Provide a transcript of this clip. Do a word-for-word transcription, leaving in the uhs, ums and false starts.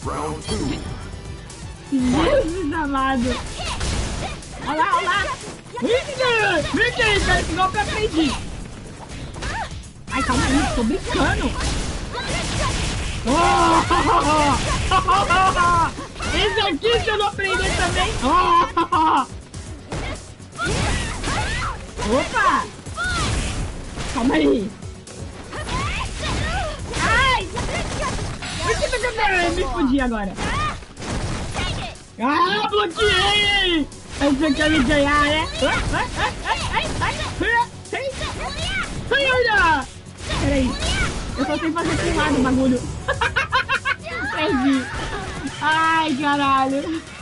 Jesus amado. Olha lá, olha lá. Vem aqui, cara, esse golpe eu aprendi. Ai, calma aí, tô brincando. Oh! Esse aqui se eu não aprender também. Oh! Opa! Calma aí. Ai! Por que você tá me fudi agora? Ah, bloqueei! Você quer me ganhar, né? Ai, ai, ai, ai, ai, ai, ai, peraí, eu só sei fazer pro lado o bagulho. Perdi. Ai, caralho.